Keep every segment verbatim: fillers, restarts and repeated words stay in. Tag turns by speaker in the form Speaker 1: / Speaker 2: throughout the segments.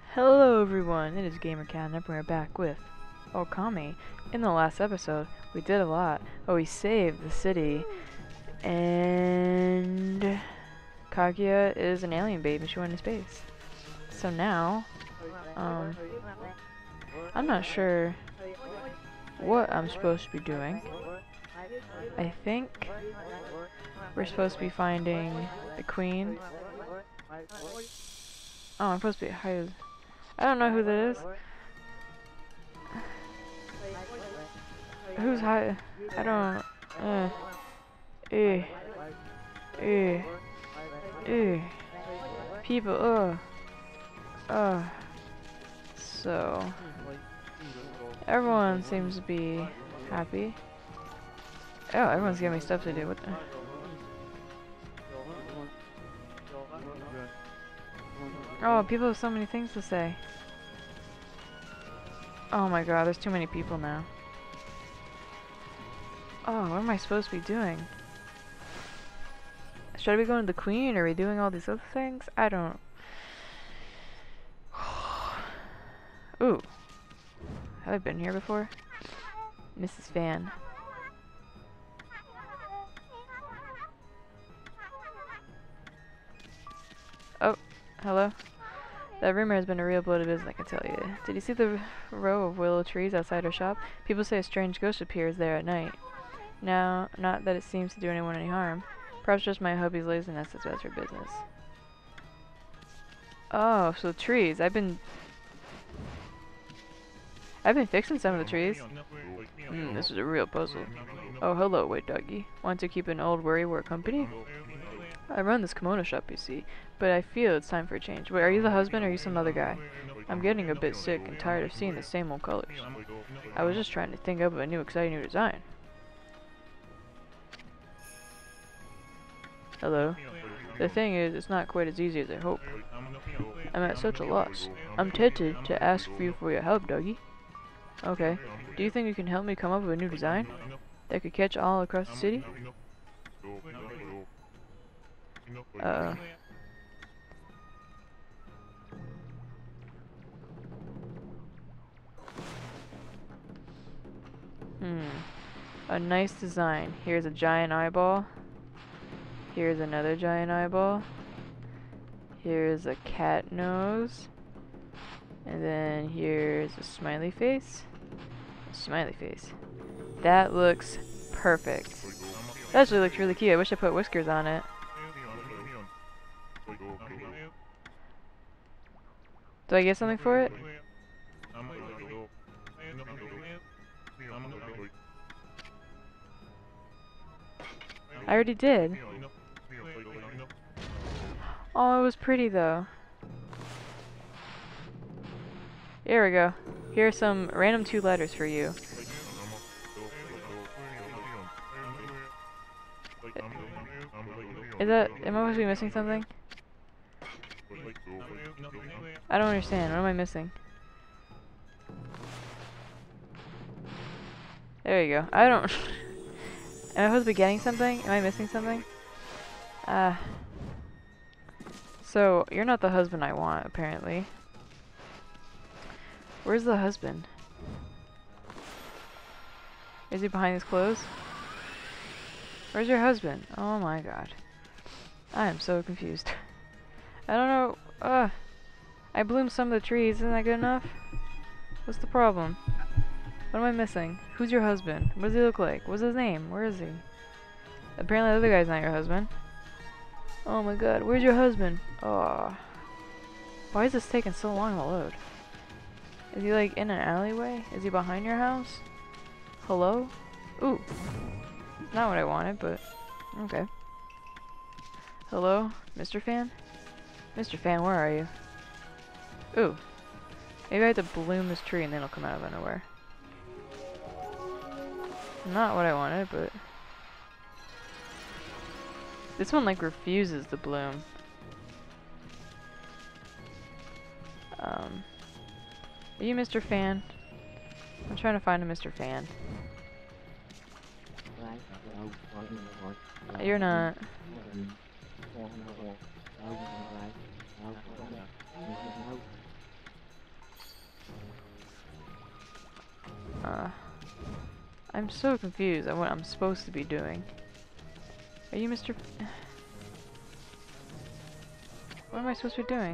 Speaker 1: Hello everyone, it is GamerCat and we're back with Okami. In the last episode, we did a lot. Oh, we saved the city, and Kaguya is an alien baby, she went into space. So now, um, I'm not sure what I'm supposed to be doing. I think we're supposed to be finding the queen. Oh, I'm supposed to be hiding. I don't know who that is. Who's high? I don't. Uh. Eh. Eh. Eh. People. Uh. Uh. So. Everyone seems to be happy. Oh, everyone's giving me stuff to do. What the? Oh, people have so many things to say. Oh my god, there's too many people now. Oh, what am I supposed to be doing? Should I be going to the queen, or are we doing all these other things? I don't... Ooh. Have I been here before? Missus Fan. Oh, hello? That rumor has been a real blow to business, I can tell you. Did you see the row of willow trees outside our shop? People say a strange ghost appears there at night. Now, not that it seems to do anyone any harm. Perhaps just my hubby's laziness is best for business. Oh, so trees. I've been... I've been fixing some of the trees. Hmm, this is a real puzzle. Oh, hello, wait, doggy. Want to keep an old worrywart company? I run this kimono shop, you see, but I feel it's time for a change. Wait, are you the husband or are you some other guy? I'm getting a bit sick and tired of seeing the same old colors. I was just trying to think up of a new exciting new design. Hello. The thing is, it's not quite as easy as I hope. I'm at such a loss. I'm tempted to ask for you for your help, doggy. Okay. Do you think you can help me come up with a new design that could catch all across the city? Uh-oh. Hmm. A nice design. Here's a giant eyeball. Here's another giant eyeball. Here's a cat nose. And then here's a smiley face. A smiley face. That looks perfect. That actually looks really cute. I wish I put whiskers on it. Do I get something for it? I already did. Oh, it was pretty though. Here we go. Here are some random two letters for you. Is that... am I supposed to be missing something? I don't understand. What am I missing? There you go. I don't... am I supposed to be getting something? Am I missing something? Ah. Uh, so, you're not the husband I want, apparently. Where's the husband? Is he behind his clothes? Where's your husband? Oh my god. I am so confused. I don't know. Ugh. I bloomed some of the trees. Isn't that good enough? What's the problem? What am I missing? Who's your husband? What does he look like? What's his name? Where is he? Apparently the other guy's not your husband. Oh my god. Where's your husband? Oh. Why is this taking so long to load? Is he like in an alleyway? Is he behind your house? Hello? Ooh. Not what I wanted, but okay. Hello, Mister Fan? Mister Fan, where are you? Ooh. Maybe I have to bloom this tree and then it'll come out of nowhere. Not what I wanted, but... this one, like, refuses to bloom. Um... Are you Mister Fan? I'm trying to find a Mister Fan. You're not. I'm so confused on what I'm supposed to be doing. Are you Mister F What am I supposed to be doing?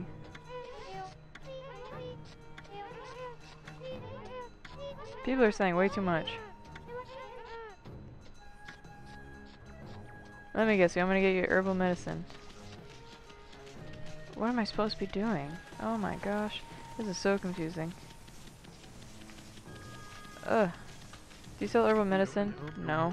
Speaker 1: People are saying way too much. Let me guess, I'm gonna get you herbal medicine. What am I supposed to be doing? Oh my gosh. This is so confusing. Ugh. Do you sell herbal medicine? No.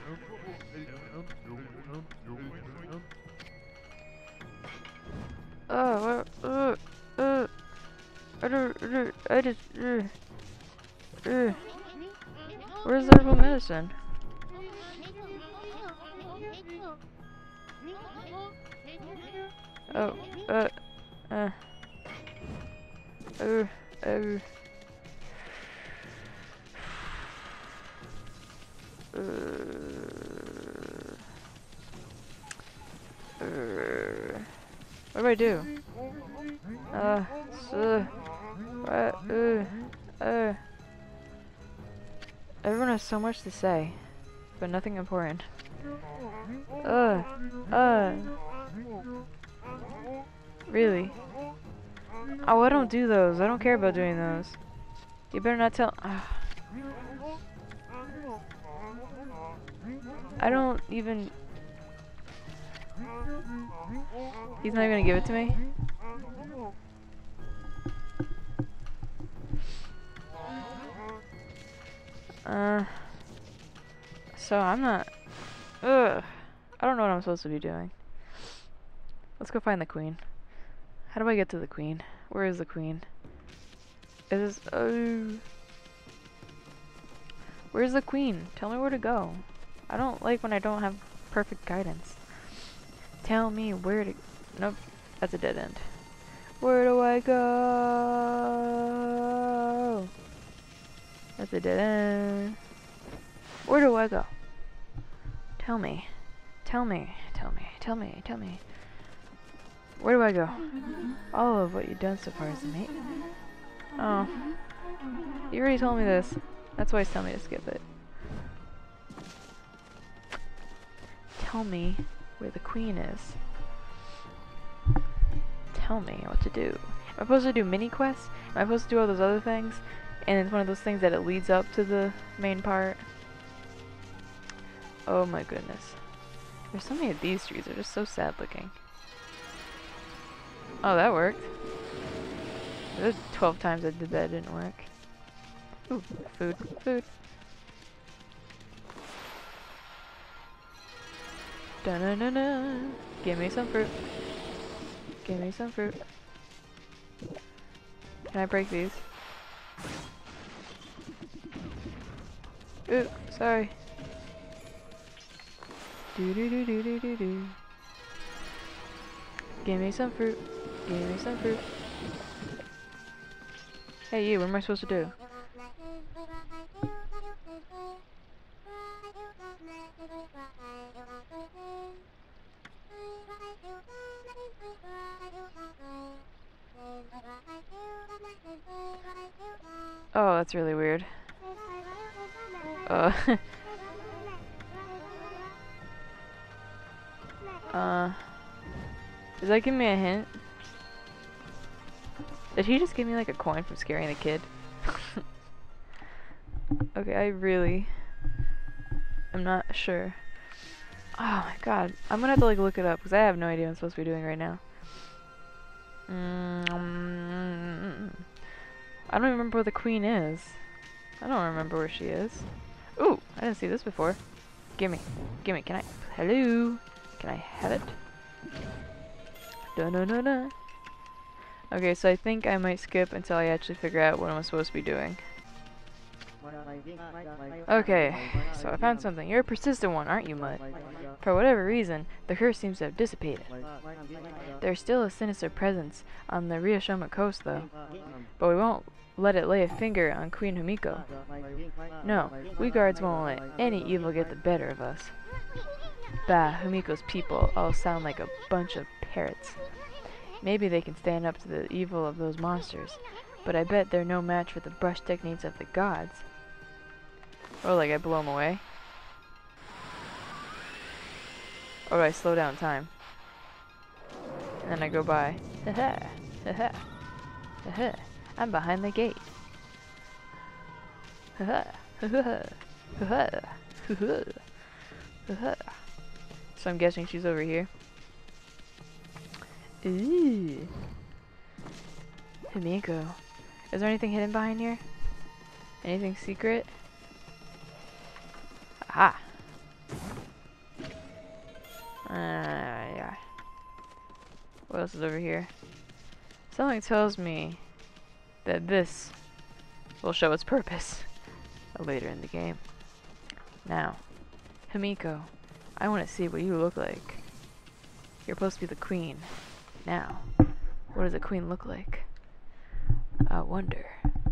Speaker 1: Oh, uh, uh, uh, I don't, uh, I just, uh, uh. Where's the herbal medicine? Oh, uh, uh, uh, uh. Uh, uh, what do I do? Uh, uh, what, uh, uh. Everyone has so much to say, but nothing important. Uh, uh. Really? Oh, I don't do those. I don't care about doing those. You better not tell. Uh. I don't even... He's not even gonna give it to me? Uh... So I'm not... Ugh. I don't know what I'm supposed to be doing. Let's go find the queen. How do I get to the queen? Where is the queen? Is this... Oh... Where's the queen? Tell me where to go. I don't like when I don't have perfect guidance. Tell me where to... Nope, that's a dead end. Where do I go? That's a dead end. Where do I go? Tell me. Tell me. Tell me. Tell me. Tell me. Where do I go? All of what you've done so far is mate. Oh. You already told me this. That's why he's telling me to skip it. Tell me where the queen is. Tell me what to do. Am I supposed to do mini quests? Am I supposed to do all those other things? And it's one of those things that it leads up to the main part. Oh my goodness. There's so many of these trees. They're just so sad looking. Oh, that worked. There's twelve times I did that, it didn't work. Ooh, food, food. Da na na na. Give me some fruit. Give me some fruit. Can I break these? Ooh, sorry. Do do do do do do do. Give me some fruit. Give me some fruit. Hey you, what am I supposed to do? Oh, that's really weird. Uh, uh, does that give me a hint? Did he just give me like a coin from scaring the kid? Okay, I really am not sure. Oh my god, I'm gonna have to like look it up because I have no idea what I'm supposed to be doing right now. Mm, I don't even remember where the queen is. I don't remember where she is. Ooh, I didn't see this before. Gimme, gimme, can I? Hello? Can I have it? Da da da da. Okay, so I think I might skip until I actually figure out what I'm supposed to be doing. Okay, so I found something. You're a persistent one, aren't you, Mud? For whatever reason, the curse seems to have dissipated. There's still a sinister presence on the Ryoshima coast, though. But we won't let it lay a finger on Queen Himiko. No, we guards won't let any evil get the better of us. Bah, Himiko's people all sound like a bunch of parrots. Maybe they can stand up to the evil of those monsters, but I bet they're no match for the brush techniques of the gods. Oh, like I blow them away? Or do I slow down time? And then I go by. Haha. Haha. Haha. I'm behind the gate. Haha. Haha. Haha. Haha. Haha. So I'm guessing she's over here. Ooh. Himiko. Is there anything hidden behind here? Anything secret? Aha. Uh, yeah. What else is over here? Something tells me that this will show its purpose later in the game. Now, Himiko, I want to see what you look like. You're supposed to be the queen. Now, what does a queen look like? I wonder.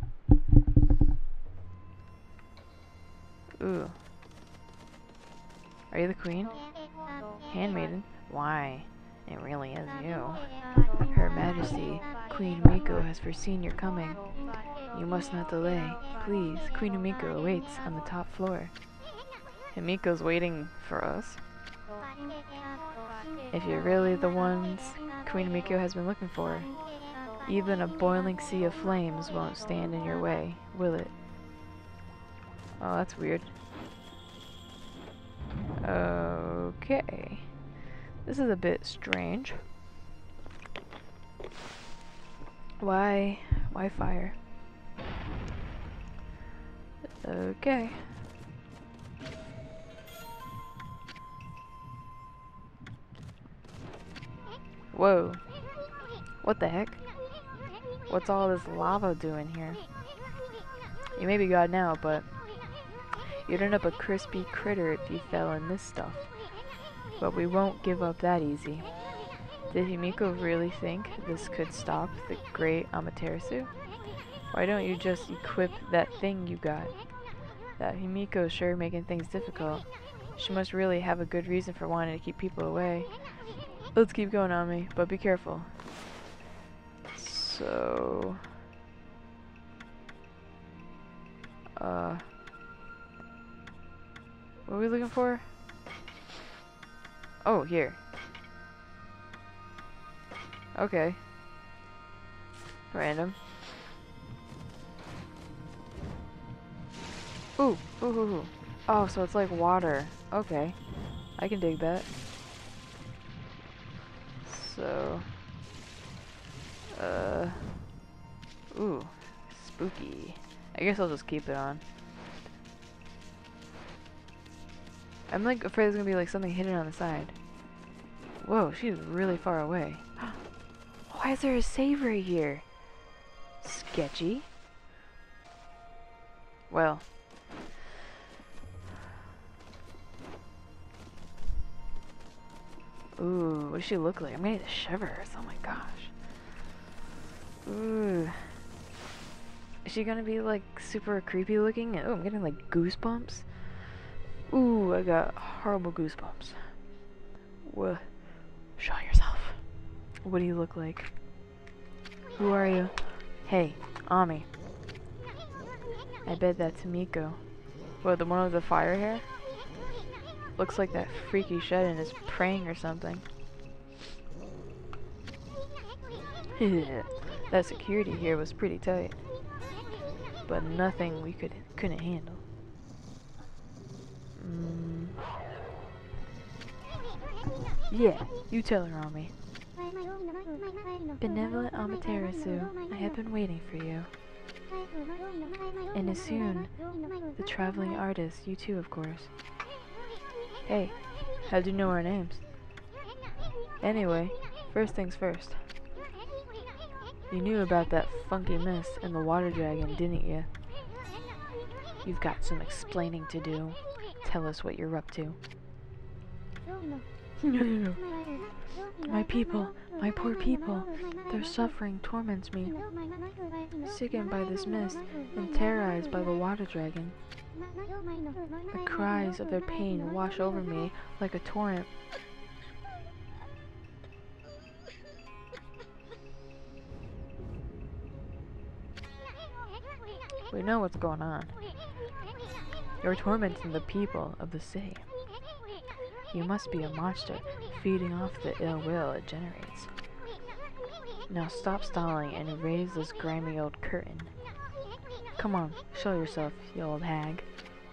Speaker 1: Ooh. Are you the queen? Handmaiden? Why? It really is you. Her Majesty, Queen Himiko, has foreseen your coming. You must not delay. Please, Queen Himiko awaits on the top floor. Himiko's waiting for us? If you're really the ones Queen Himiko has been looking for, even a boiling sea of flames won't stand in your way, will it? Oh, that's weird. Okay. This is a bit strange. Why? Why fire? Okay. Whoa. What the heck? What's all this lava doing here? You may be God now, but you'd end up a crispy critter if you fell in this stuff. But we won't give up that easy. Did Himiko really think this could stop the great Amaterasu? Why don't you just equip that thing you got? That Himiko's sure making things difficult. She must really have a good reason for wanting to keep people away. Let's keep going on me, but be careful. So... Uh... What are we looking for? Oh, here. Okay. Random. Ooh, ooh, ooh, ooh. Oh, so it's like water. Okay. I can dig that. So... Uh... Ooh. Spooky. I guess I'll just keep it on. I'm like afraid there's gonna be like something hidden on the side. Whoa, she's really far away. Why is there a save right here? Sketchy. Well. Ooh, what does she look like? I'm gonna get the shivers. Oh my gosh. Ooh. Is she gonna be like super creepy looking? Oh, I'm getting like goosebumps. Ooh, I got horrible goosebumps. What? Show yourself. What do you look like? Who are you? Hey, Ami. I bet that's Himiko. What, the one with the fire hair? Looks like that freaky Shedden is praying or something. That security here was pretty tight. But nothing we could couldn't handle. Mm. Yeah, you tell her, Ami. Benevolent Amaterasu, I have been waiting for you. And as soon, the traveling artist, you too, of course. Hey, how'd you know our names? Anyway, first things first. You knew about that funky mist and the water dragon, didn't you? You've got some explaining to do. Tell us what you're up to. My people, my poor people, their suffering torments me. Sickened by this mist and terrorized by the water dragon. The cries of their pain wash over me like a torrent. We know what's going on. You're tormenting the people of the sea. You must be a monster, feeding off the ill will it generates. Now stop stalling and raise this grimy old curtain. Come on, show yourself, you old hag.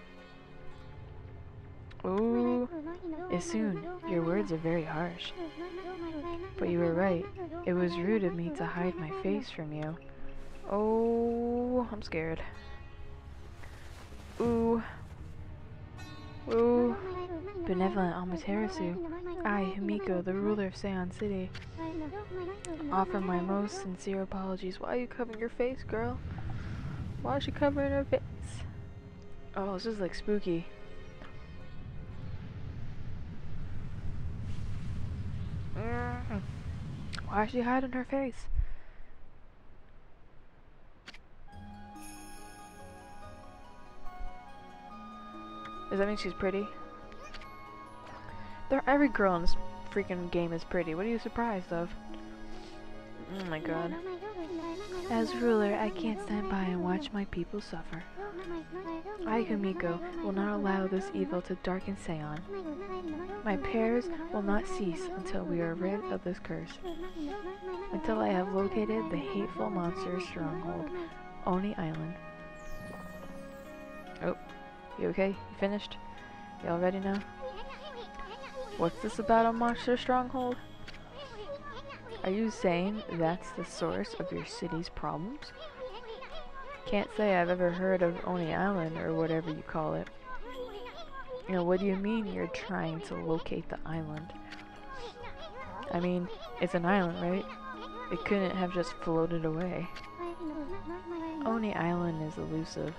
Speaker 1: Ooh, Issun, your words are very harsh. But you were right. It was rude of me to hide my face from you. Oh, I'm scared. Ooh. Ooh. Benevolent Amaterasu, I, Himiko, the ruler of Seion City, offer my most sincere apologies. Why are you covering your face, girl? Why is she covering her face? Oh, this is like spooky. Mm. Why is she hiding her face? Does that mean she's pretty? There, every girl in this freaking game is pretty. What are you surprised of? Oh my god. As ruler, I can't stand by and watch my people suffer. I, Himiko, will not allow this evil to darken Seion. My prayers will not cease until we are rid of this curse. Until I have located the hateful monster's stronghold, Oni Island. Oh, you okay? You finished? You all ready now? What's this about a monster stronghold? Are you saying that's the source of your city's problems? Can't say I've ever heard of Oni Island or whatever you call it. You know, what do you mean you're trying to locate the island? I mean, it's an island, right? It couldn't have just floated away. Oni Island is elusive.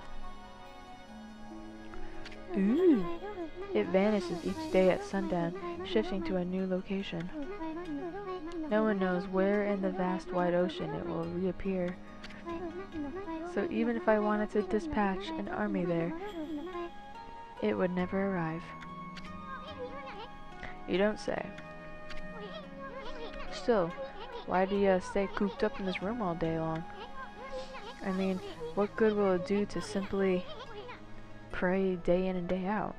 Speaker 1: Ooh. It vanishes each day at sundown, shifting to a new location. No one knows where in the vast wide ocean it will reappear. So even if I wanted to dispatch an army there, it would never arrive. You don't say. Still, why do you stay cooped up in this room all day long? I mean, what good will it do to simply pray day in and day out?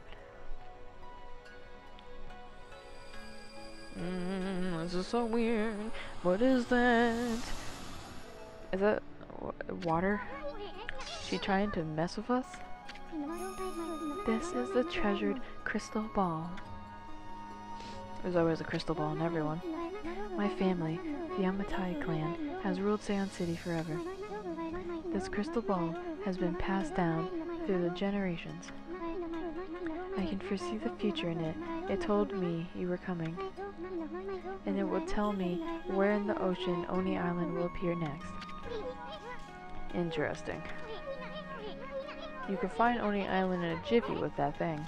Speaker 1: Mm, this is so weird. What is that? Is that water? She trying to mess with us? This is the treasured crystal ball. There's always a crystal ball in everyone. My family, the Yamatai clan, has ruled Seion City forever. This crystal ball has been passed down through the generations. I can foresee the future in it. It told me you were coming. And it will tell me where in the ocean Oni Island will appear next. Interesting. You can find Oni Island in a jiffy with that thing.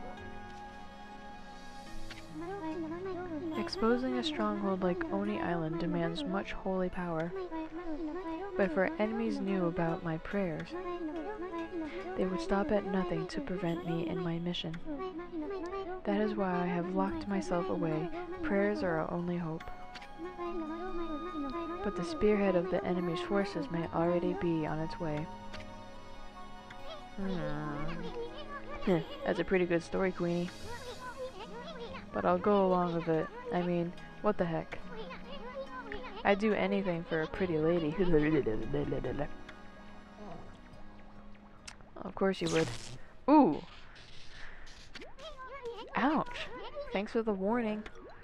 Speaker 1: Exposing a stronghold like Oni Island demands much holy power. But if our enemies knew about my prayers, they would stop at nothing to prevent me in my mission. That is why I have locked myself away. Prayers are our only hope. But the spearhead of the enemy's forces may already be on its way. Hmm. That's a pretty good story, Queenie. But I'll go along with it. I mean, what the heck? I'd do anything for a pretty lady. Of course you would. Ooh! Ouch! Thanks for the warning.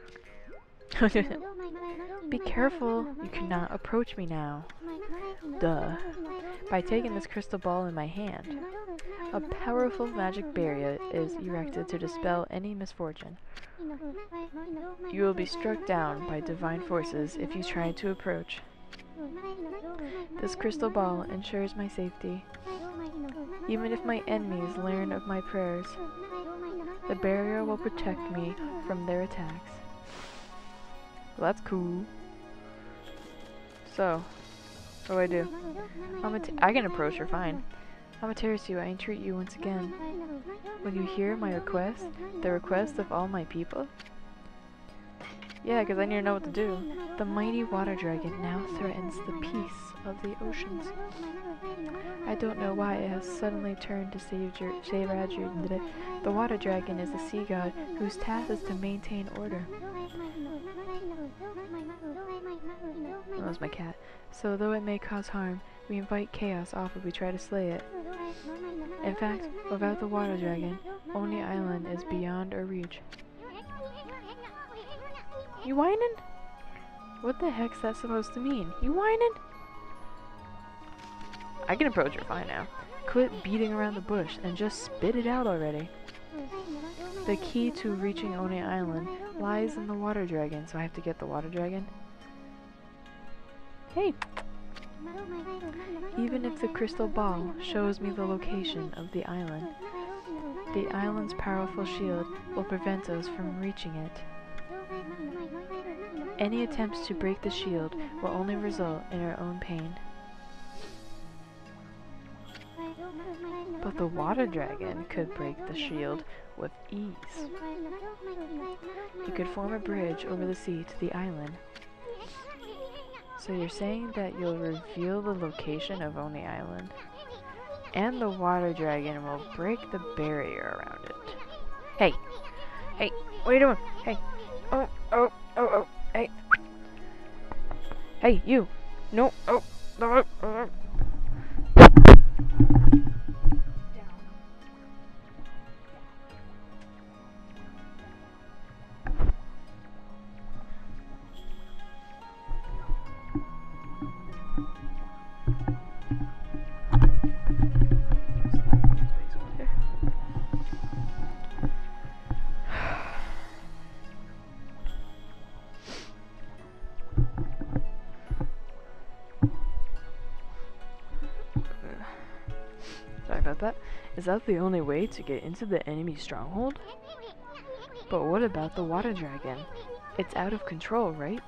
Speaker 1: Be careful, you cannot approach me now. Duh. By taking this crystal ball in my hand, a powerful magic barrier is erected to dispel any misfortune. You will be struck down by divine forces if you try to approach. This crystal ball ensures my safety. Even if my enemies learn of my prayers, the barrier will protect me from their attacks. Well, that's cool. So, what do I do? Amate- I can approach her, fine. Amaterasu, I entreat you once again. Will you hear my request? The request of all my people? Yeah, because I need to know what to do. The mighty water dragon now threatens the peace of the oceans. I don't know why it has suddenly turned to save, save Adrian. The water dragon is a sea god whose task is to maintain order. That was my cat. So though it may cause harm, we invite chaos off if we try to slay it. In fact, without the water dragon, Oni Island is beyond our reach. You whining? What the heck's that supposed to mean? You whining? I can approach her fine now. Quit beating around the bush and just spit it out already. The key to reaching Oni Island lies in the water dragon, so I have to get the water dragon. Hey! Even if the crystal ball shows me the location of the island, the island's powerful shield will prevent us from reaching it. Any attempts to break the shield will only result in our own pain. But the water dragon could break the shield with ease. He could form a bridge over the sea to the island. So you're saying that you'll reveal the location of Oni Island, and the water dragon will break the barrier around it. Hey! Hey! What are you doing? Hey! Oh! Oh! Oh! Oh! Hey! Hey! You! No! Oh! Oh! Oh! That? Is that the only way to get into the enemy stronghold? But what about the water dragon? It's out of control, right?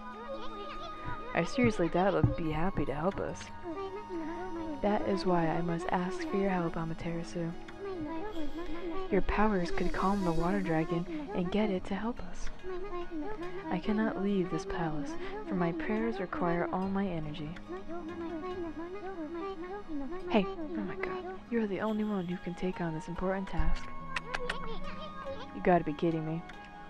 Speaker 1: I seriously doubt it'll be happy to help us. That is why I must ask for your help, Amaterasu. Your powers could calm the water dragon and get it to help us. I cannot leave this palace, for my prayers require all my energy. Hey, oh my god, you're the only one who can take on this important task. You gotta be kidding me.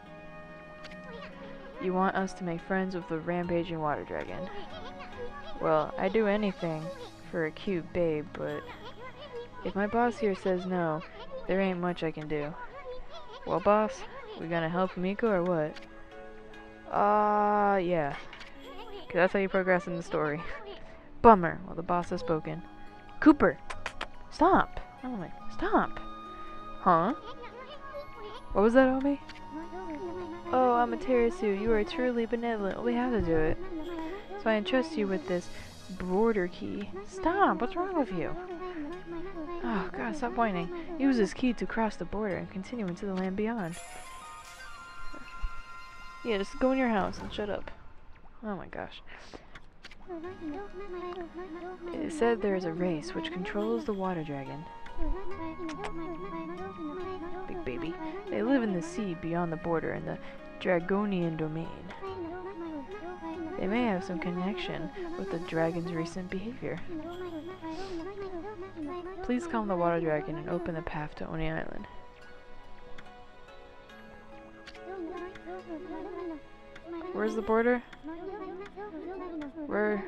Speaker 1: You want us to make friends with the rampaging water dragon. Well, I'd do anything for a cute babe, but if my boss here says no, there ain't much I can do. Well, boss, we gonna help Miko or what? Uh, yeah. Cause that's how you progress in the story. Bummer. Well, the boss has spoken. Cooper! Stop! Oh my, stop! Huh? What was that, Omi? Oh, Amaterasu, you are truly benevolent. We have to do it. So I entrust you with this border key. Stop! What's wrong with you? Oh, God, stop whining. Use this key to cross the border and continue into the land beyond. Yeah, just go in your house and shut up. Oh my gosh. It is said there is a race which controls the water dragon. Big baby. They live in the sea beyond the border in the Dragonian domain. They may have some connection with the dragon's recent behavior. Please calm the water dragon and open the path to Oni Island. Where's the border? Where?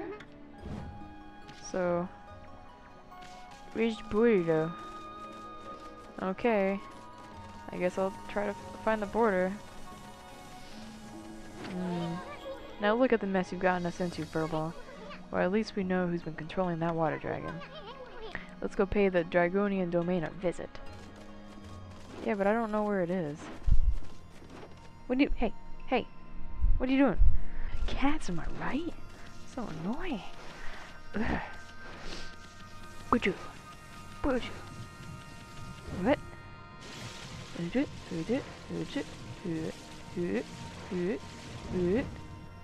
Speaker 1: So, reached Burrito. Okay. I guess I'll try to f find the border. Hmm. Now look at the mess you've gotten us into, Furball. Or at least we know who's been controlling that water dragon. Let's go pay the Dragonian domain a visit. Yeah, but I don't know where it is. What do you- hey, hey! What are you doing? Cats, am I right? So annoying. Ugh. Would you? Would you? What? Would it? Would it? Would it? Would it? Would it? Would it? Would it?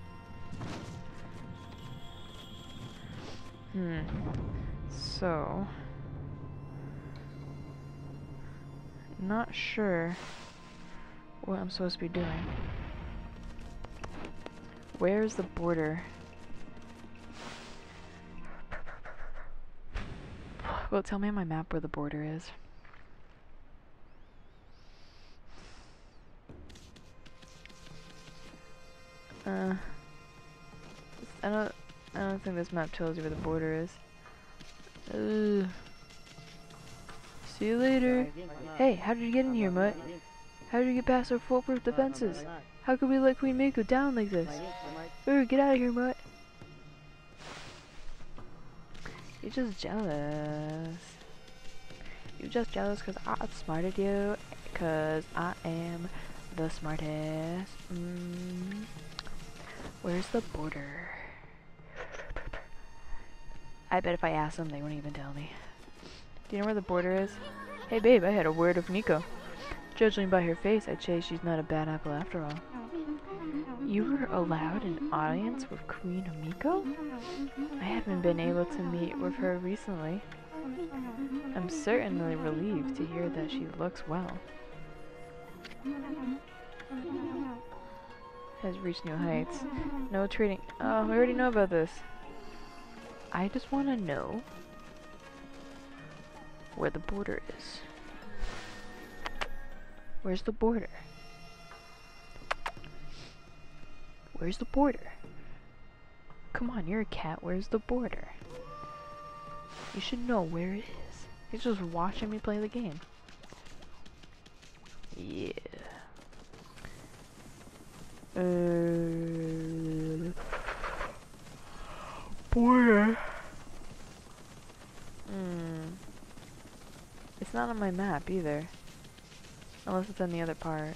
Speaker 1: Hmm. So. Not sure what I'm supposed to be doing. Where's the border? Will it tell me on my map where the border is? Uh, I don't. I don't think this map tells you where the border is. Uh, see you later. Hey, how did you get in here, Mutt? How did you get past our foolproof defenses? How could we let Queen Miko down like this? Ooh, get out of here, Mutt. You're just jealous. You're just jealous because I outsmarted you. Because I am the smartest. Mm. Where's the border? I bet if I asked them, they wouldn't even tell me. Do you know where the border is? Hey babe, I had a word of Miko. Judging by her face, I'd say she's not a bad apple after all. You were allowed an audience with Queen Miko? I haven't been able to meet with her recently. I'm certainly relieved to hear that she looks well. Has reached new heights. No trading. Oh, we already know about this. I just want to know where the border is. Where's the border? Where's the border? Come on, you're a cat. Where's the border? You should know where it is. He's just watching me play the game. Yeah. Uh, border. Hmm. It's not on my map either. Unless it's on the other part.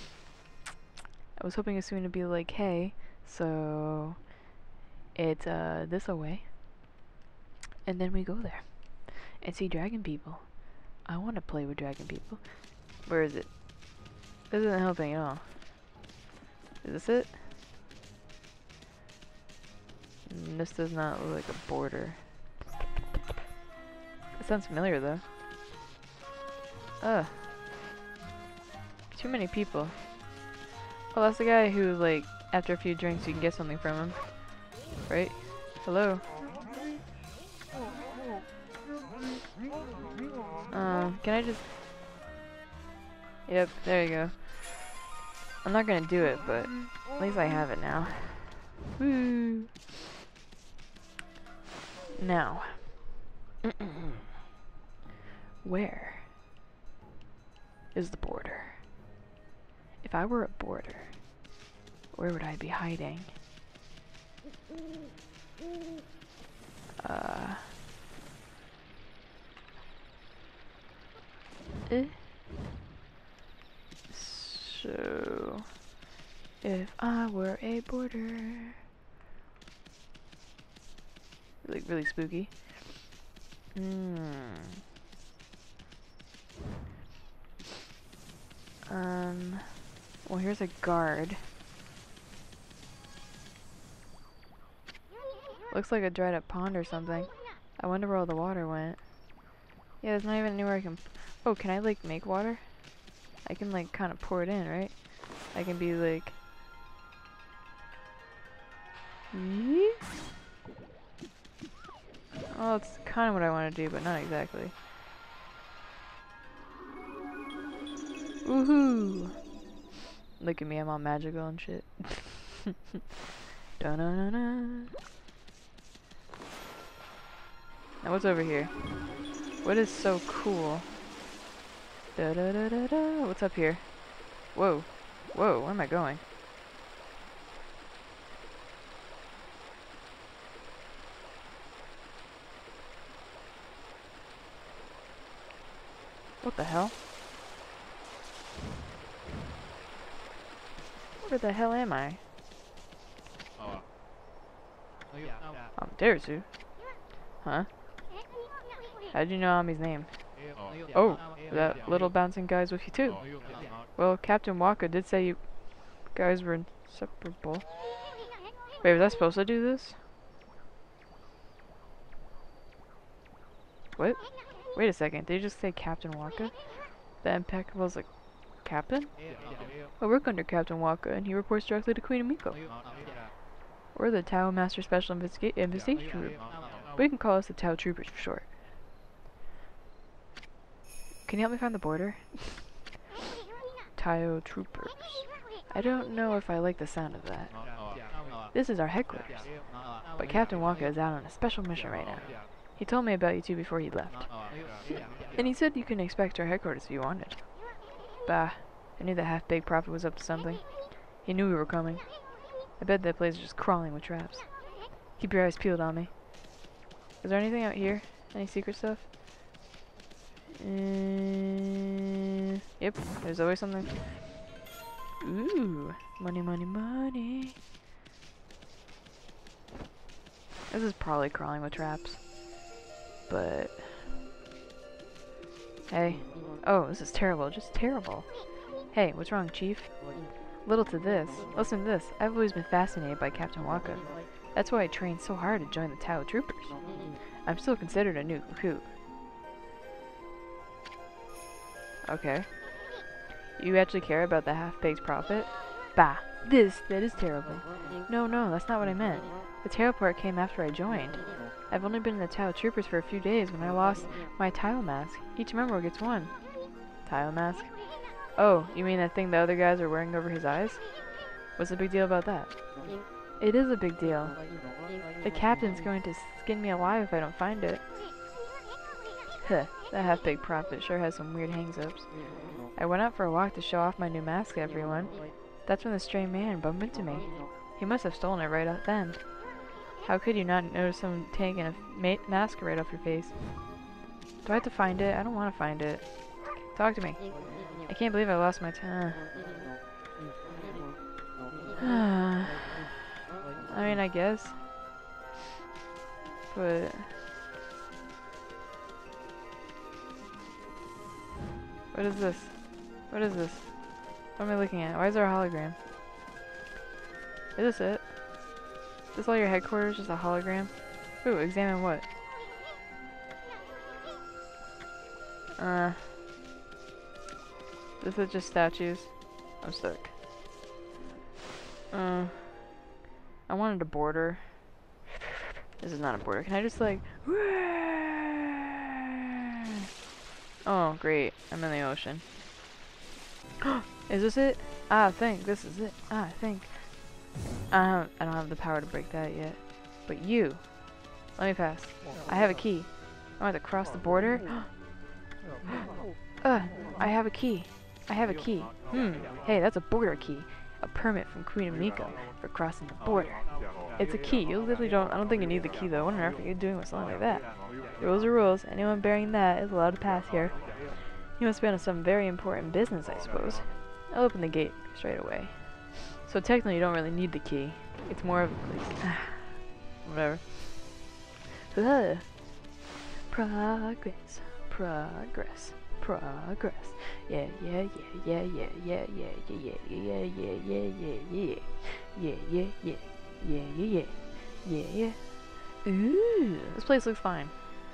Speaker 1: I was hoping it's going to be like, hey, so it's uh this away. And then we go there and see dragon people. I want to play with dragon people. Where is it? This isn't helping at all. Is this it? Mm, this does not look like a border. It sounds familiar though. Ugh. Too many people. Oh, that's the guy who, like, after a few drinks you can get something from him. Right? Hello? Um, can I just... Yep, there you go. I'm not gonna do it, but at least I have it now. Woo! Now. Where is the border? If I were a border, where would I be hiding? Uh... Eh? So, if I were a border, like really spooky. Hmm. Um. Well, here's a guard. Looks like a dried up pond or something. I wonder where all the water went. Yeah, there's not even anywhere I can. Oh, can I like make water? I can like kind of pour it in, right? I can be like. Yee? Oh, it's kind of what I want to do, but not exactly. Woohoo! Look at me, I'm all magical and shit. Da -na -na -na. Now what's over here? What is so cool? Da da da da da. What's up here? Whoa. Whoa, where am I going? What the hell? Where the hell am I?
Speaker 2: Oh.
Speaker 1: I'm Derisu. Huh? How'd you know Ami's name?
Speaker 2: Oh.
Speaker 1: Oh, that little bouncing guy's with you too. Well, Captain Waka did say you guys were inseparable. Wait, was I supposed to do this? What? Wait a second, did you just say Captain Waka? The Impeccable's like, Captain? I work under Captain Waka, and he reports directly to Queen Miko. We're the Tau Master Special Investiga Investigation Group. But you can call us the Tau Troopers for short. can you help me find the border? Tayo Troopers. I don't know if I like the sound of that. This is our headquarters. But Captain Walker is out on a special mission right now. He told me about you two before he left. And he said you can expect our headquarters if you wanted. Bah, I knew that Half-Baked Prophet was up to something. He knew we were coming. I bet that place is just crawling with traps. Keep your eyes peeled on me. Is there anything out here? Any secret stuff? Uh, yep, there's always something. Ooh, money, money, money. This is probably crawling with traps. But... Hey. Oh, this is terrible, just terrible. Hey, what's wrong, Chief? Little to this. Listen to this. I've always been fascinated by Captain Waka. That's why I trained so hard to join the Tao Troopers. I'm still considered a new recruit. Okay. You actually care about the Half-Baked Prophet? Bah. This, that is terrible. No, no, that's not what I meant. The terrible part came after I joined. I've only been in the Tao Troopers for a few days when I lost my tile mask. Each member gets one. Tile mask? Oh, you mean that thing the other guys are wearing over his eyes? What's the big deal about that? It is a big deal. The captain's going to skin me alive if I don't find it. Huh, that Half-Baked Prophet sure has some weird hangs-ups. I went out for a walk to show off my new mask to everyone. That's when the stray man bumped into me. He must have stolen it right out then. How could you not notice someone taking a ma mask right off your face? Do I have to find it? I don't want to find it. Talk to me. I can't believe I lost my time. I mean, I guess. But... What is this? What is this? What am I looking at? Why is there a hologram? Is this it? Is this all your headquarters? Just a hologram? Ooh, examine what? Uh... This is just statues. I'm stuck. Uh... I wanted a border. This is not a border. Can I just like... Oh, great. I'm in the ocean. Is this it? Ah, I think this is it. Ah, I think. I don't, I don't have the power to break that yet. But you. Let me pass. I have a key. I want to cross the border. uh, I have a key. I have a key. Hmm. Hey, that's a border key. A permit from Queen of Miko for crossing the border. It's a key. You literally don't... I don't think you need the key, though. What on earth are you doing with something like that? Rules are rules. Anyone bearing that is allowed to pass here. You must be on some very important business, I suppose. I'll open the gate straight away. So technically you don't really need the key. It's more of like... whatever. Uh, progress. Progress. Progress. Yeah, yeah, yeah, yeah, yeah, yeah, yeah, yeah, yeah, yeah, yeah, yeah, yeah, yeah, yeah, yeah, yeah, yeah, yeah, yeah. Ooh, this place looks fine.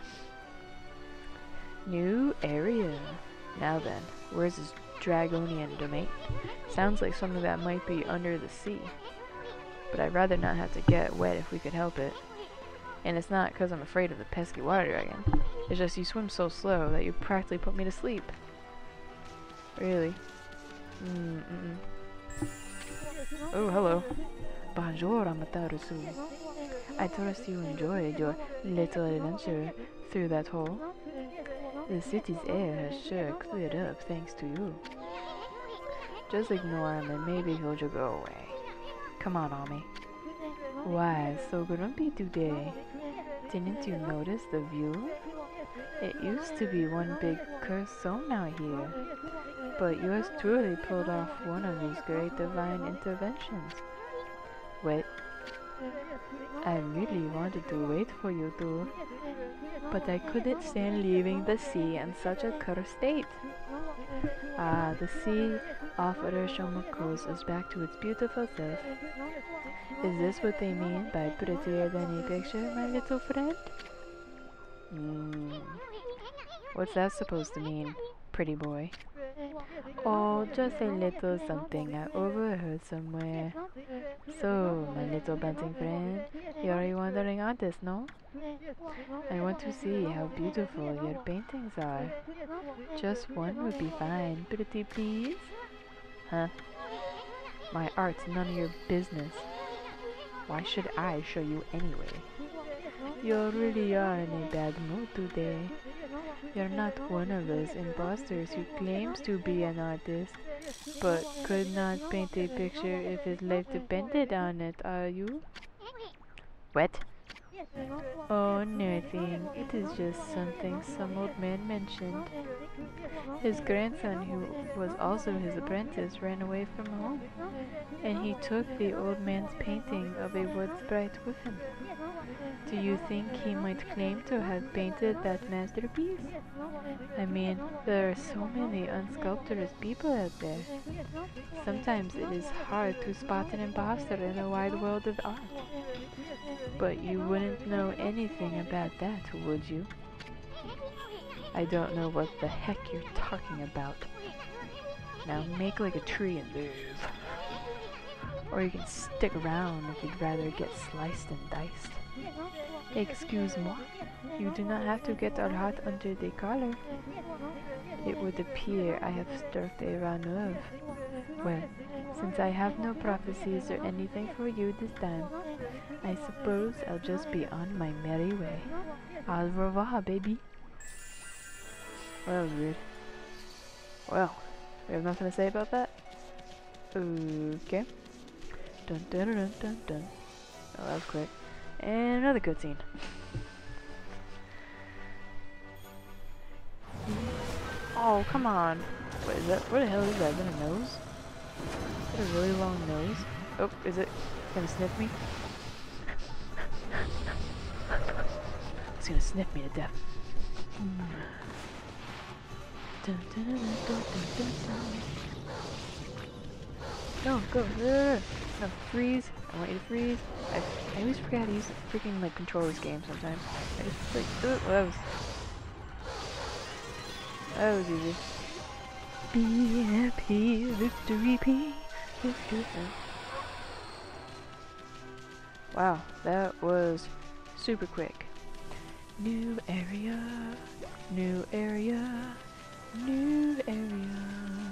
Speaker 1: New area. Now then, where's this Dragonian domain? Sounds like something that might be under the sea. But I'd rather not have to get wet if we could help it. And it's not because I'm afraid of the pesky water dragon. It's just you swim so slow that you practically put me to sleep. Really? Mm mm. Oh, hello. Bonjour, Amaterasu. I trust you enjoyed your little adventure through that hole. The city's air has sure cleared up thanks to you. Just ignore him and maybe he'll just go away. Come on, Ami. Why so grumpy today? Didn't you notice the view? It used to be one big cursed zone out here, but yours truly pulled off one of these great divine interventions. Wait, I really wanted to wait for you to, but I couldn't stand leaving the sea in such a cursed state. Ah, the sea off Urashima Coast is back to its beautiful self. Is this what they mean by prettier than a picture, my little friend? Hmm. What's that supposed to mean, pretty boy? Oh, just a little something I overheard somewhere. So, my little bouncing friend, you're a wandering artist, no? I want to see how beautiful your paintings are. Just one would be fine. Pretty please? Huh? My art's none of your business. Why should I show you anyway? You really are in a bad mood today. You're not one of those imposters who claims to be an artist, but could not paint a picture if his life depended on it, are you? What? Oh, nothing. It is just something some old man mentioned. His grandson, who was also his apprentice, ran away from home, and he took the old man's painting of a wood sprite with him. Do you think he might claim to have painted that masterpiece? I mean, there are so many unsculptured people out there. Sometimes it is hard to spot an imposter in the wide world of art. But you wouldn't know anything about that, would you? I don't know what the heck you're talking about. Now make like a tree and move. Or you can stick around if you'd rather get sliced and diced. Excuse-moi, you do not have to get our heart under the collar. It would appear I have struck a raw nerve. Well, since I have no prophecies or anything for you this time, I suppose I'll just be on my merry way. Au revoir, baby. Well, that was weird. Well, we have nothing to say about that? Okay. Dun dun dun dun dun dun. Oh, that was quick. And another cutscene. Oh, come on. What is that? What the hell is that? Is that a nose? Is that a really long nose? Oh, is it gonna sniff me? It's gonna sniff me to death. Mm. Dun, dun, dun, dun, dun, dun, dun. No, go. No, no, freeze. I want you to freeze. I, I always forget how to use the freaking like control this game sometimes. I just like do it. Well, that was that was easy. Be happy, victory, P, victory. Wow, that was super quick. New area, new area, new area.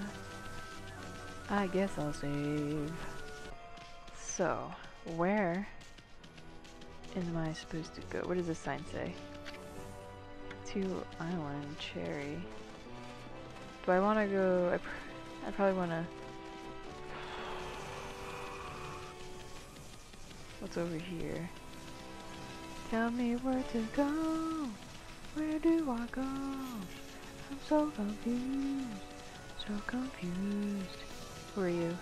Speaker 1: I guess I'll save. So, where am I supposed to go? What does this sign say? To Island Cherry. Do I want to go? I, pr I probably want to. What's over here? Tell me where to go. Where do I go? I'm so confused. So confused. Who are you?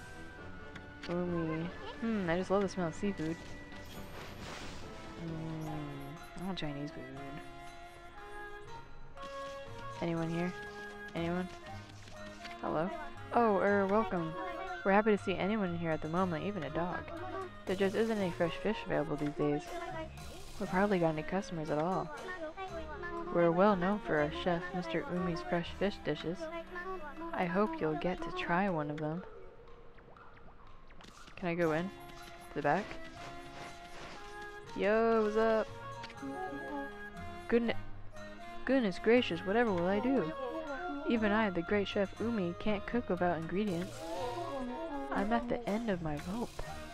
Speaker 1: Umi. Hmm, I just love the smell of seafood. Mm, I want Chinese food. Anyone here? Anyone? Hello? Oh, er, welcome. We're happy to see anyone here at the moment, even a dog. There just isn't any fresh fish available these days. We've hardly got any customers at all. We're well known for our chef, Mister Umi's fresh fish dishes. I hope you'll get to try one of them. Can I go in? To the back? Yo, what's up? Goodness, goodness gracious, whatever will I do? Even I, the great chef Umi, can't cook without ingredients. I'm at the end of my rope.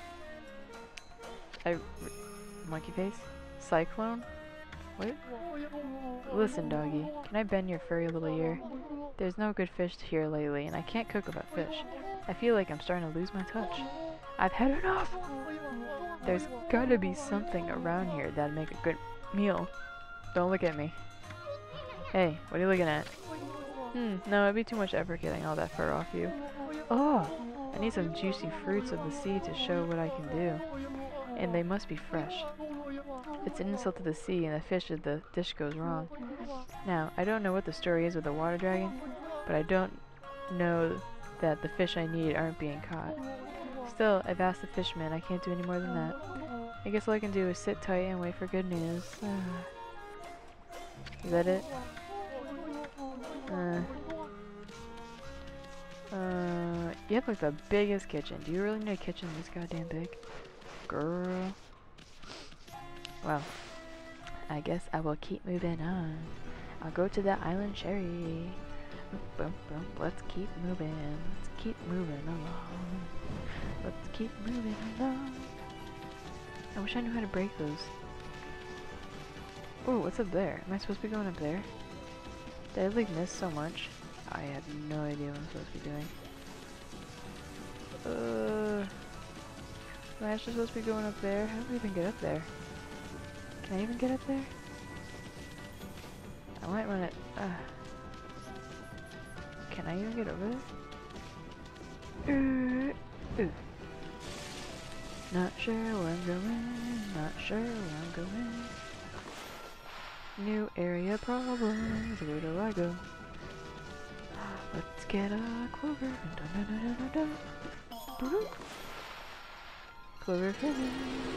Speaker 1: I... Monkey face? Cyclone? What? Listen, doggy, can I bend your furry little ear? There's no good fish here lately, and I can't cook without fish. I feel like I'm starting to lose my touch. I've had enough! There's gotta be something around here that'd make a good meal. Don't look at me. Hey, what are you looking at? Hmm, no, it'd be too much effort getting all that fur off you. Oh! I need some juicy fruits of the sea to show what I can do. And they must be fresh. It's an insult to the sea, and the fish of the dish goes wrong. Now, I don't know what the story is with the water dragon, but I don't know that the fish I need aren't being caught. Still, I've asked the fishman. I can't do any more than that. I guess all I can do is sit tight and wait for good news. Is that it? Uh, Uh, you have like the biggest kitchen. Do you really need a kitchen this goddamn big? Girl. Well, I guess I will keep moving on. I'll go to the island Sherry. Boom, boom. Let's keep moving. Let's keep moving along. Let's keep moving along. I wish I knew how to break those. Ooh, what's up there? Am I supposed to be going up there? Did I like miss so much? I have no idea what I'm supposed to be doing. Uh, am I actually supposed to be going up there? How do I even get up there? Can I even get up there? I might run it. Uh, can I even get over there? Uh, ooh. Not sure where I'm going. Not sure where I'm going. New area problems. Where do I go? Let's get a clover. Dun, dun, dun, dun, dun, dun. Doo-doo. Clover finish.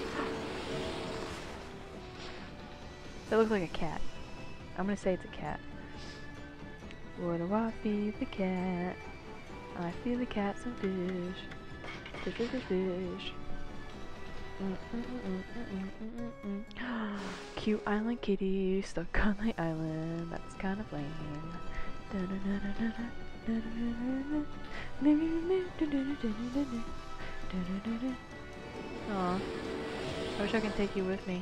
Speaker 1: That looks like a cat. I'm gonna say it's a cat. What do I feed the cat? I feed the cat some fish. Fish, fish, fish, fish. Mm -mm -mm -mm -mm -mm -mm. Cute island kitty stuck on the island. That's kind of lame. Aw, I wish I could take you with me.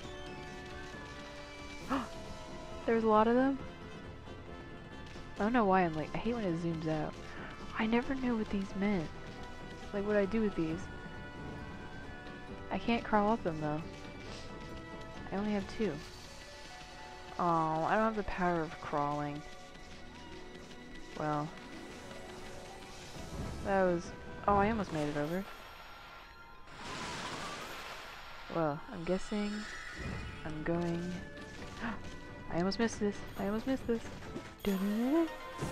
Speaker 1: There's a lot of them? I don't know why I'm like, I hate when it zooms out. I never knew what these meant. Like what I do with these. I can't crawl up them though. I only have two. Oh, I don't have the power of crawling. Well. That was... Oh, I almost made it over. Well, I'm guessing I'm going... I almost missed this. I almost missed this. Oh,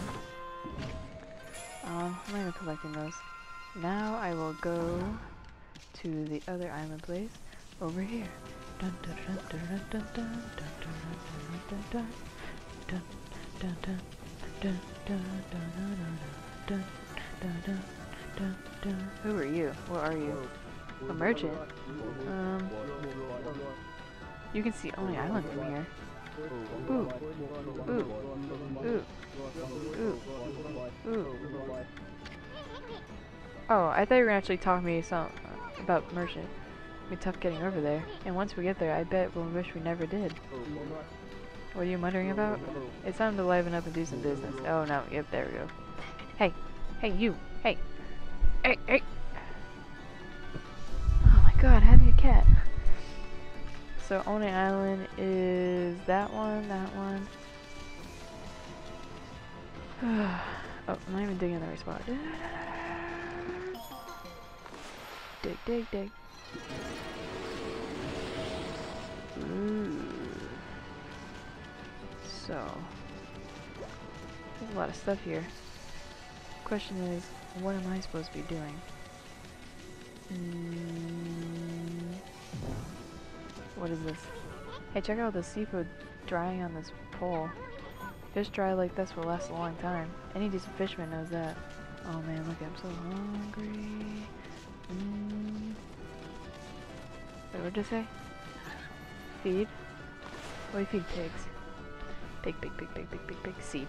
Speaker 1: I'm not even collecting those. Now I will go to the other island place over here. Dun dun dun dun dun dun dun dun dun dun dun dun dun dun dun dun dun dun. Who are you? What are you? A merchant? Um, you can see only island from here. Ooh, ooh, ooh, ooh, ooh. Oh, I thought you were gonna actually talk to me some about merchant. It'd be tough getting over there, and once we get there, I bet we'll wish we never did. What are you muttering about? It's time to liven up and do some business. Oh no, yep, there we go. Hey, hey, you, hey, hey, hey. Oh my God, having a cat. So Oney Island is that one, that one. Oh, I'm not even digging in the right spot. Dig, dig, dig. Ooh. So, there's a lot of stuff here. Question is, what am I supposed to be doing? Mm. What is this? Hey, check out the seafood drying on this pole. Fish dry like this will last a long time. Any decent fisherman knows that. Oh man, look, I'm so hungry. Mm. Wait, what'd you say? Feed? What do you feed pigs? Pig, pig, pig, pig, pig, pig, pig, seed.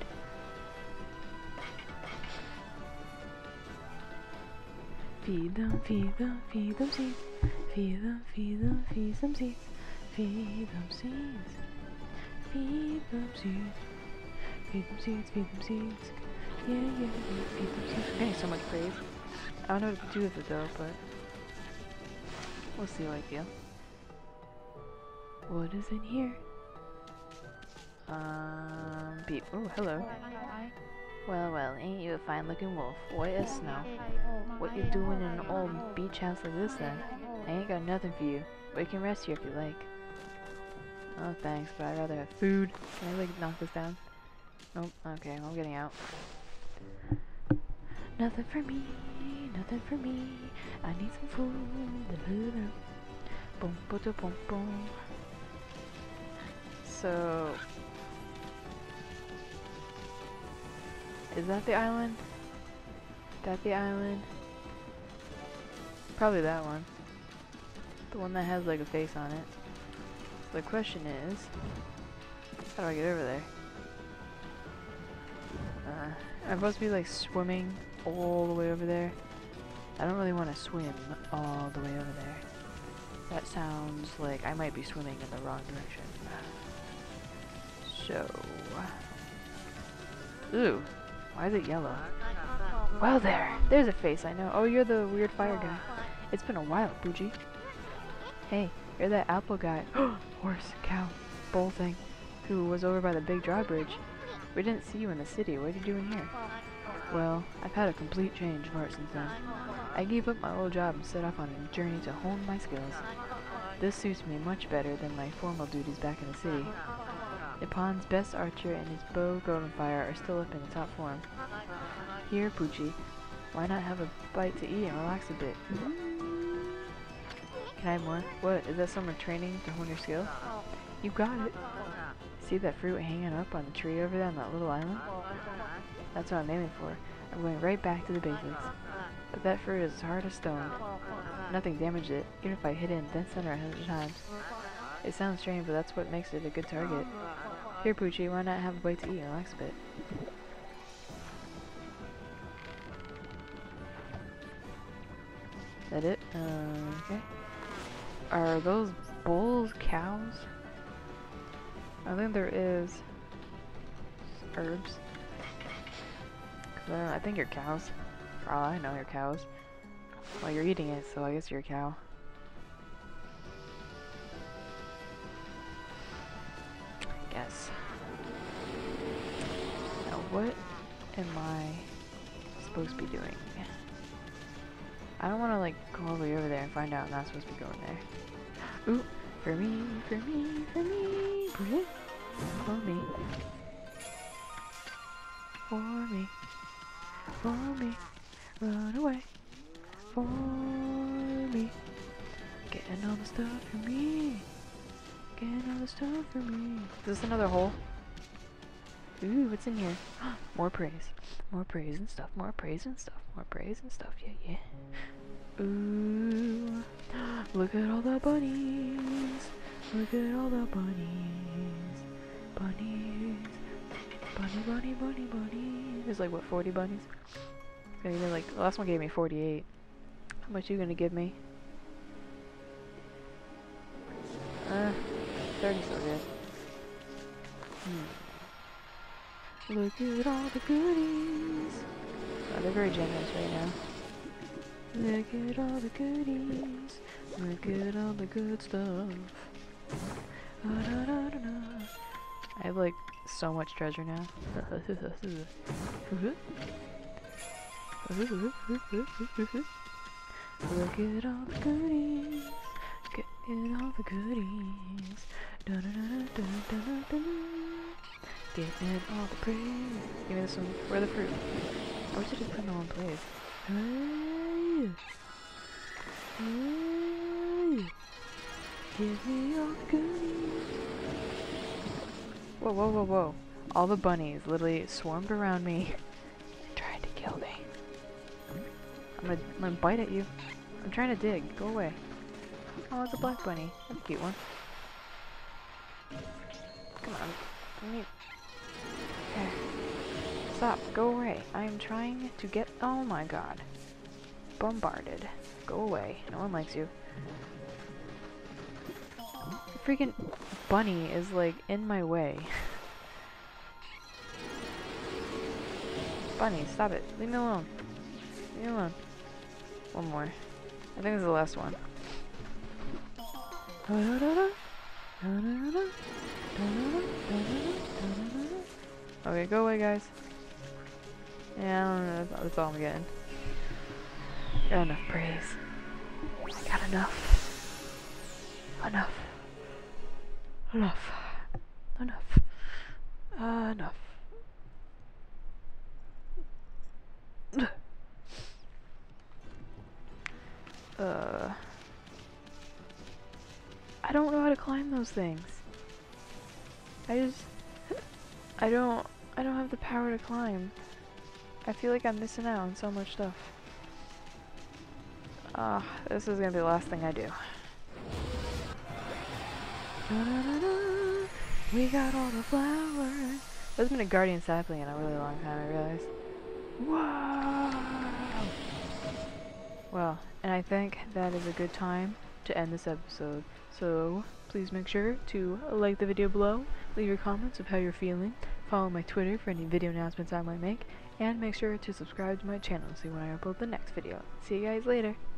Speaker 1: Feed them, feed them, feed them seeds. Feed them, feed them, feed them seeds. Feed them seeds. Feed them seeds. Feed them seeds, feed them seeds. Yeah, yeah, yeah, feed them seeds. I'm getting so much praise. I don't know what to do with it though, but we'll see what I feel. What is in here? Um, beep. Oh, hello. Well, well, ain't you a fine-looking wolf? White as snow. What you doing in an old beach house like this, then? I ain't got nothing for you, but you can rest here if you like. Oh, thanks, but I'd rather have food. Can I, like, knock this down? Nope. Okay, well, I'm getting out. Nothing for me, nothing for me. I need some food. Boom, boom, boom, boom. So, is that the island? that the island? Probably that one. The one that has like a face on it. So the question is, how do I get over there? Uh, I'm supposed to be like swimming all the way over there. I don't really want to swim all the way over there. That sounds like I might be swimming in the wrong direction. So... Ooh, why is it yellow? Well there, there's a face I know. Oh, you're the weird fire guy. It's been a while, Bougie. Hey, you're that apple guy. Horse, cow, bull thing, who was over by the big drawbridge. We didn't see you in the city. What are you doing here? Well, I've had a complete change of heart since then. I gave up my old job and set off on a journey to hone my skills. This suits me much better than my formal duties back in the city. Nippons' best archer and his bow Goldenfire are still up in the top form. Here, Poochie, why not have a bite to eat and relax a bit? Can I have more? What, is that summer training to hone your skills? You got it. See that fruit hanging up on the tree over there on that little island? That's what I'm aiming for. I'm going right back to the basics. But that fruit is as hard as stone. Nothing damaged it, even if I hit it in dead center a hundred times. It sounds strange, but that's what makes it a good target. Here, Poochie, why not have a bite to eat and relax a bit? Is that it? Uh, okay. Are those bulls cows? I think there is herbs. Cause I, don't know, I think you're cows. For all I know, you're cows. Well, you're eating it, so I guess you're a cow. I guess. Now, what am I supposed to be doing? I don't want to like go all the way over there and find out I'm not supposed to be going there. Ooh, for me, for me, for me, for me, for me, for me, for me, run away, for me, getting all the stuff for me, getting all the stuff for me. Is this another hole? Ooh, what's in here? More praise, more praise and stuff, more praise and stuff, more praise and stuff, yeah, yeah. Ooh, look at all the bunnies, look at all the bunnies, bunnies, bunny, bunny, bunny, bunny. There's like, what, forty bunnies? It's gonna be like, the last one gave me forty-eight. How much are you gonna give me? Uh, thirty's so good. Hmm. Look at all the goodies. Oh, they're very generous right now. Look at all the goodies. Look at all the good stuff. Ah, da, da, da, da. I have like so much treasure now. Look at all the goodies. Get at all the goodies. Da, da, da, da, da, da, da. Getting all the praise. Give me this one. Where the fruit? I wish I just put in the one place. Hey, hey, give me all the goodies. Whoa, whoa, whoa, whoa. All the bunnies literally swarmed around me and tried to kill me. I'm gonna, I'm gonna bite at you. I'm trying to dig. Go away. Oh, it's a black bunny. That's a cute one. Come on. Give me... There. Stop. Go away. I am trying to get... Oh my god. Bombarded. Go away. No one likes you. The freaking bunny is like in my way. Bunny, stop it. Leave me alone. Leave me alone. One more. I think this is the last one. Okay, go away, guys. Yeah, I don't know, that's, that's all I'm getting. Got enough praise. Got enough. Enough. Enough. Enough. Uh, enough. Uh, I don't know how to climb those things. I just, I don't, I don't have the power to climb. I feel like I'm missing out on so much stuff. Ah, this is gonna be the last thing I do. Da-da-da-da. We got all the flowers. There's been a guardian sapling in a really long time, I realized. Wow! Well, and I think that is a good time to end this episode. So, please make sure to like the video below, leave your comments of how you're feeling, follow my Twitter for any video announcements I might make, and make sure to subscribe to my channel to see when I upload the next video. See you guys later!